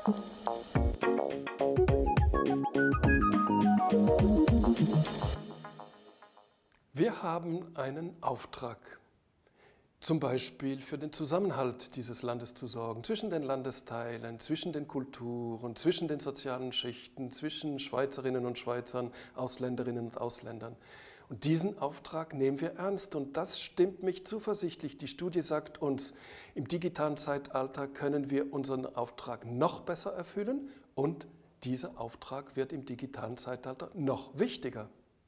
Wir haben einen Auftrag, zum Beispiel für den Zusammenhalt dieses Landes zu sorgen, zwischen den Landesteilen, zwischen den Kulturen, zwischen den sozialen Schichten, zwischen Schweizerinnen und Schweizern, Ausländerinnen und Ausländern. Und diesen Auftrag nehmen wir ernst und das stimmt mich zuversichtlich. Die Studie sagt uns, im digitalen Zeitalter können wir unseren Auftrag noch besser erfüllen und dieser Auftrag wird im digitalen Zeitalter noch wichtiger.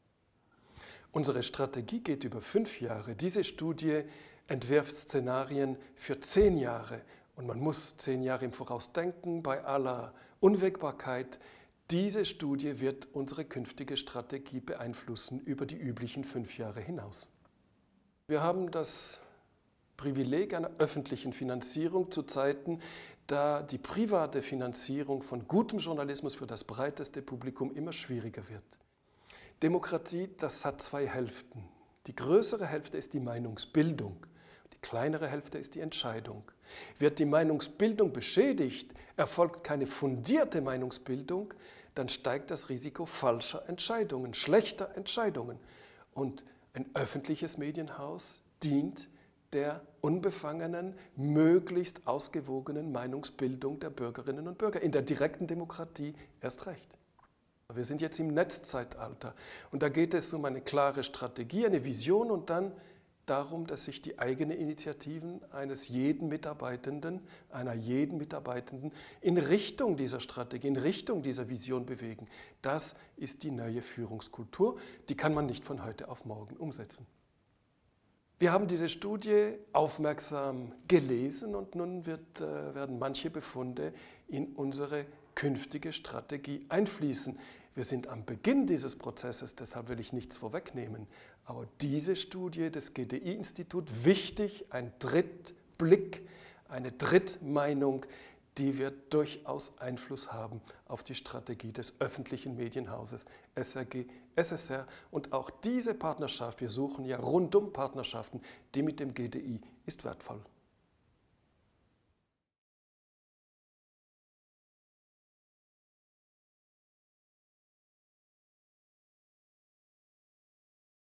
Unsere Strategie geht über 5 Jahre. Diese Studie entwirft Szenarien für 10 Jahre. Und man muss 10 Jahre im Voraus denken, bei aller Unwägbarkeit. Diese Studie wird unsere künftige Strategie beeinflussen über die üblichen 5 Jahre hinaus. Wir haben das Privileg einer öffentlichen Finanzierung zu Zeiten, da die private Finanzierung von gutem Journalismus für das breiteste Publikum immer schwieriger wird. Demokratie, das hat 2 Hälften. Die größere Hälfte ist die Meinungsbildung, die kleinere Hälfte ist die Entscheidung. Wird die Meinungsbildung beschädigt, erfolgt keine fundierte Meinungsbildung, dann steigt das Risiko falscher Entscheidungen, schlechter Entscheidungen. Und ein öffentliches Medienhaus dient der unbefangenen, möglichst ausgewogenen Meinungsbildung der Bürgerinnen und Bürger. In der direkten Demokratie erst recht. Wir sind jetzt im Netzzeitalter und da geht es um eine klare Strategie, eine Vision und dann darum, dass sich die eigenen Initiativen eines jeden Mitarbeitenden, einer jeden Mitarbeitenden in Richtung dieser Strategie, in Richtung dieser Vision bewegen. Das ist die neue Führungskultur, die kann man nicht von heute auf morgen umsetzen. Wir haben diese Studie aufmerksam gelesen und nun werden manche Befunde in unsere künftige Strategie einfließen. Wir sind am Beginn dieses Prozesses, deshalb will ich nichts vorwegnehmen. Aber diese Studie des GDI-Instituts, wichtig, ein Drittblick, eine Drittmeinung, die wird durchaus Einfluss haben auf die Strategie des öffentlichen Medienhauses SRG, SSR. Und auch diese Partnerschaft, wir suchen ja rundum Partnerschaften, die mit dem GDI ist wertvoll.